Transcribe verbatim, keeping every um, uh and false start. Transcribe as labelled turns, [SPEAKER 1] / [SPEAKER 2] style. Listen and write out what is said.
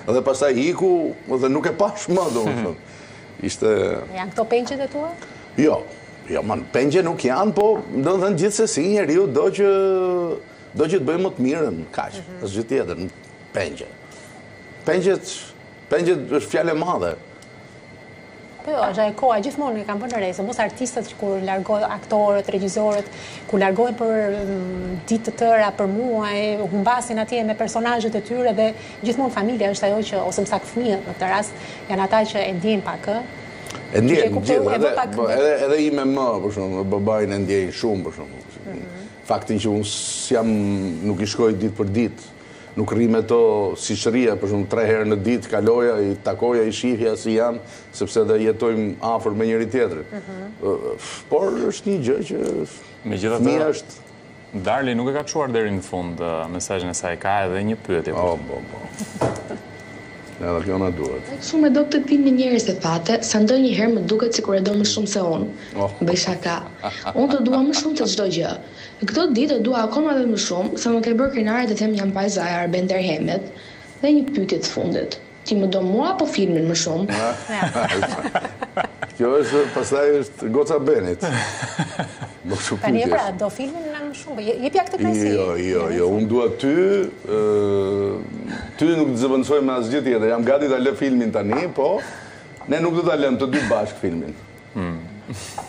[SPEAKER 1] Dhe pastaj iku dhe nuk e pash më, domethënë. Ishte...
[SPEAKER 2] Janë këto pengjet e tua?
[SPEAKER 1] Jo, jo, man, pengje nuk janë, po domethënë gjithsesi njeriu do që do që të bëjë më të mirën, kaq, asgjë tjetër, pengje. Pengjet, pengjet është fjalë e madhe.
[SPEAKER 2] Po jo, është e koha, gjithmonë e kam vënë re, se mos artistët që kur largohen, aktorët, regjisorët, kur largohen për ditë të tëra, për muaj, humbasin atje me personazhet e tyre dhe gjithmonë familja është ajo që, ose më saktë fëmijët në këtë rast, janë ata që e ndjejnë pak, ë?
[SPEAKER 1] E ndjejnë gjithë, edhe, edhe, edhe i me më, për shumë, babajnë e ndjejnë shumë, për shumë. Mm-hmm. Faktin që unë jam, nuk i shkoj ditë për ditë, nuk rri me to si shëria, për shumë tre herë në ditë, kaloja, i takoja, i shifja si janë, sepse dhe jetojmë afër me njëri tjetrin. Mm-hmm. Por është një gjë që fëmia është...
[SPEAKER 3] Darli nuk e ka çuar deri në fund mesazhin e saj, ka edhe një pyetje.
[SPEAKER 1] Oh, po, po. Edhe kjo na duhet.
[SPEAKER 4] Shumë e do të pini njerëz të fate, sa ndonjëherë më duket sikur e do më shumë se unë.
[SPEAKER 1] Oh.
[SPEAKER 4] Bëj shaka. Unë të dua më shumë se çdo gjë. Në këto ditë e dua akoma edhe më shumë, se më ke bërë krenare të them jam Pajza Arben Derhemet. Dhe një pyetje të fundit. Ti më do mua apo filmin më shumë?
[SPEAKER 1] Kjo është, pastaj është goca Benit.
[SPEAKER 2] Tani e pra, do filmin në më shumë, jepi këtë knajsi.
[SPEAKER 1] Jo, jo, jo, unë dua ty, ty nuk të zëvendësoj me asgjë tjetër, jam gati ta lë filmin tani, po ne nuk do ta lëmë të dy bashkë filmin.